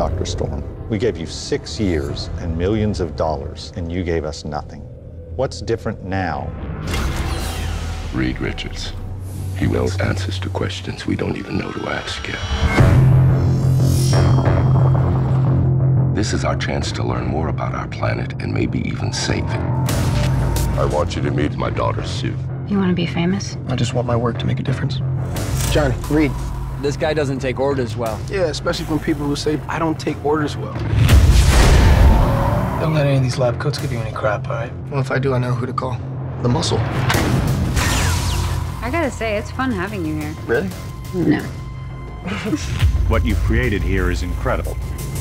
Dr. Storm. We gave you 6 years and millions of dollars, and you gave us nothing. What's different now? Reed Richards. He knows answers to questions we don't even know to ask yet. This is our chance to learn more about our planet and maybe even save it. I want you to meet my daughter, Sue. You want to be famous? I just want my work to make a difference. John, Reed. This guy doesn't take orders well. Yeah, especially from people who say, I don't take orders well. Don't let any of these lab coats give you any crap, all right? Well, if I do, I know who to call. The muscle. I gotta say, it's fun having you here. Really? No. What you've created here is incredible.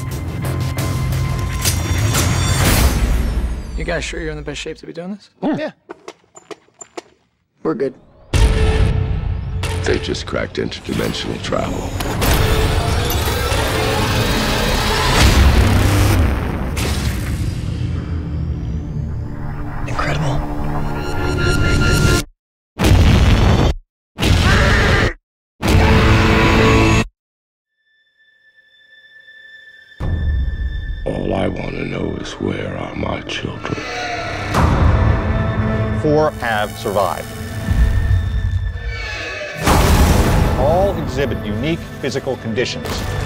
You guys sure you're in the best shape to be doing this? Yeah. We're good. They just cracked interdimensional travel. Incredible. All I want to know is where are my children? 4 have survived. All exhibit unique physical conditions.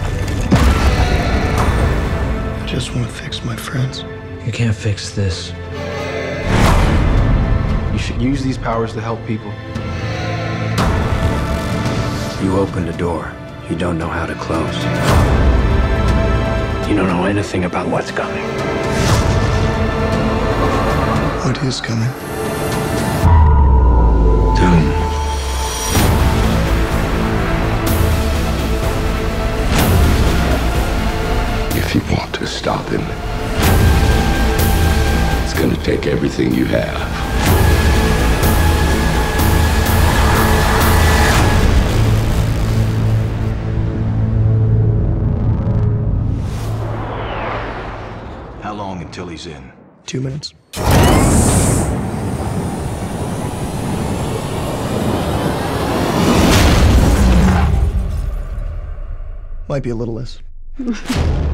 I just want to fix my friends. You can't fix this. You should use these powers to help people. You opened a door you don't know how to close. You don't know anything about what's coming. What is coming? Doom. If you want to stop him, it's going to take everything you have. How long until he's in? 2 minutes. Might be a little less.